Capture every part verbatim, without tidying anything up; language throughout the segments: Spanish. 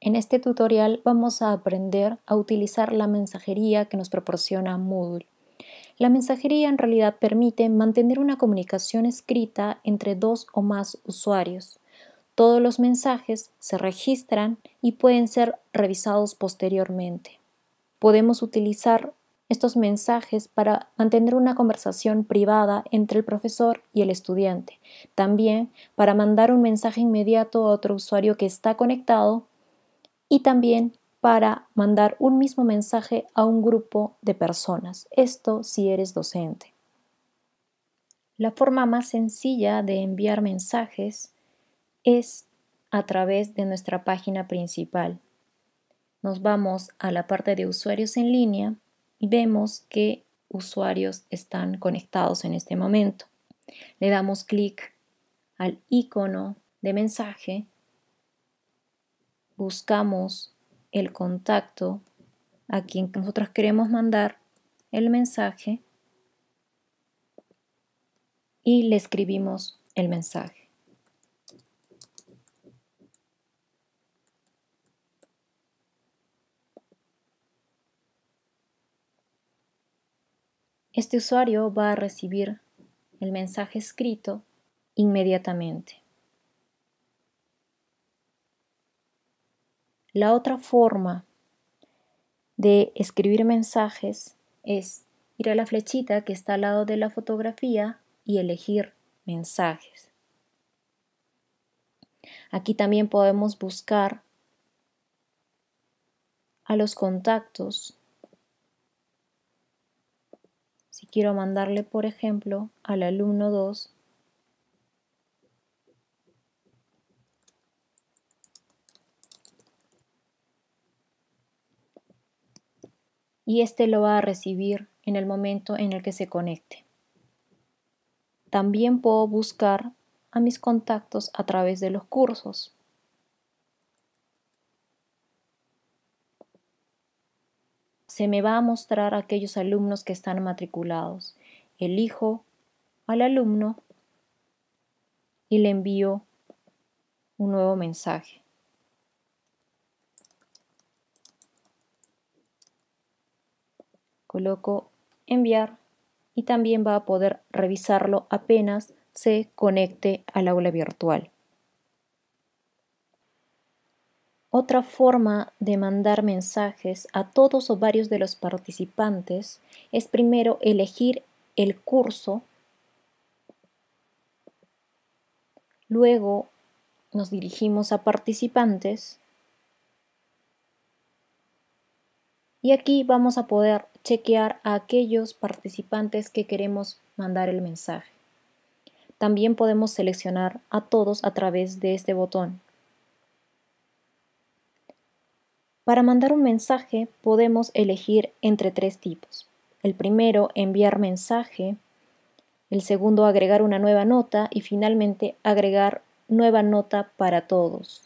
En este tutorial vamos a aprender a utilizar la mensajería que nos proporciona Moodle. La mensajería en realidad permite mantener una comunicación escrita entre dos o más usuarios. Todos los mensajes se registran y pueden ser revisados posteriormente. Podemos utilizar estos mensajes para mantener una conversación privada entre el profesor y el estudiante. También para mandar un mensaje inmediato a otro usuario que está conectado y también para mandar un mismo mensaje a un grupo de personas. Esto si eres docente. La forma más sencilla de enviar mensajes es a través de nuestra página principal. Nos vamos a la parte de usuarios en línea y vemos que usuarios están conectados en este momento. Le damos clic al icono de mensaje, buscamos el contacto a quien nosotros queremos mandar el mensaje y le escribimos el mensaje. Este usuario va a recibir el mensaje escrito inmediatamente. La otra forma de escribir mensajes es ir a la flechita que está al lado de la fotografía y elegir mensajes. Aquí también podemos buscar a los contactos. Si quiero mandarle, por ejemplo, al alumno dos, y este lo va a recibir en el momento en el que se conecte. También puedo buscar a mis contactos a través de los cursos. Se me va a mostrar a aquellos alumnos que están matriculados. Elijo al alumno y le envío un nuevo mensaje. Coloco enviar y también va a poder revisarlo apenas se conecte al aula virtual. Otra forma de mandar mensajes a todos o varios de los participantes es primero elegir el curso, luego nos dirigimos a participantes y aquí vamos a poder chequear a aquellos participantes que queremos mandar el mensaje. También podemos seleccionar a todos a través de este botón. Para mandar un mensaje podemos elegir entre tres tipos. El primero, enviar mensaje. El segundo, agregar una nueva nota. Y finalmente, agregar nueva nota para todos.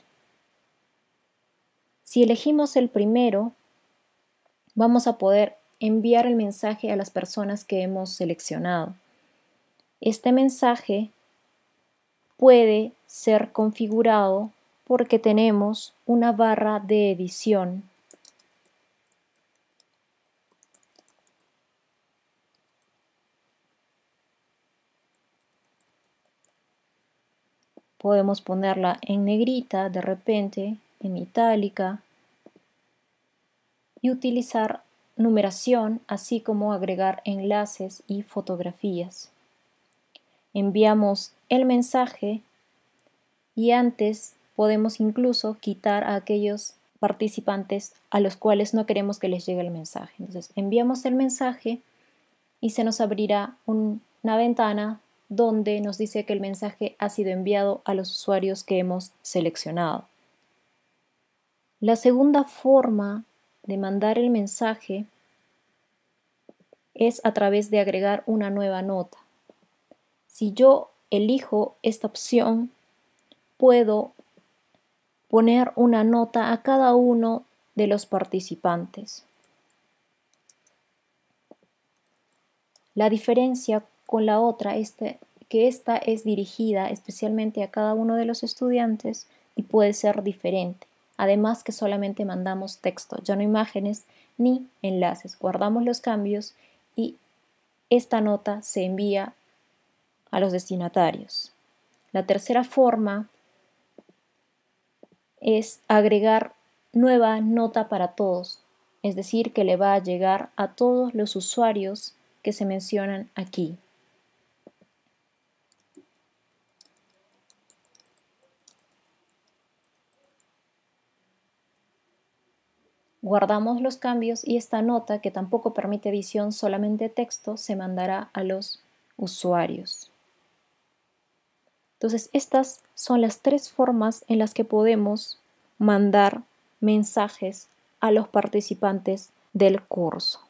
Si elegimos el primero, vamos a poder enviar el mensaje a las personas que hemos seleccionado. Este mensaje puede ser configurado porque tenemos una barra de edición. Podemos ponerla en negrita de repente, en itálica, y utilizar numeración, así como agregar enlaces y fotografías. Enviamos el mensaje y antes podemos incluso quitar a aquellos participantes a los cuales no queremos que les llegue el mensaje. Entonces enviamos el mensaje y se nos abrirá un, una ventana donde nos dice que el mensaje ha sido enviado a los usuarios que hemos seleccionado. La segunda forma de mandar el mensaje es a través de agregar una nueva nota. Si yo elijo esta opción, puedo poner una nota a cada uno de los participantes. La diferencia con la otra es que esta es dirigida especialmente a cada uno de los estudiantes y puede ser diferente. además que solamente mandamos texto, ya no imágenes ni enlaces. Guardamos los cambios y esta nota se envía a los destinatarios. La tercera forma es agregar nueva nota para todos, es decir, que le va a llegar a todos los usuarios que se mencionan aquí. Guardamos los cambios y esta nota, que tampoco permite edición, solamente texto, se mandará a los usuarios. Entonces, estas son las tres formas en las que podemos mandar mensajes a los participantes del curso.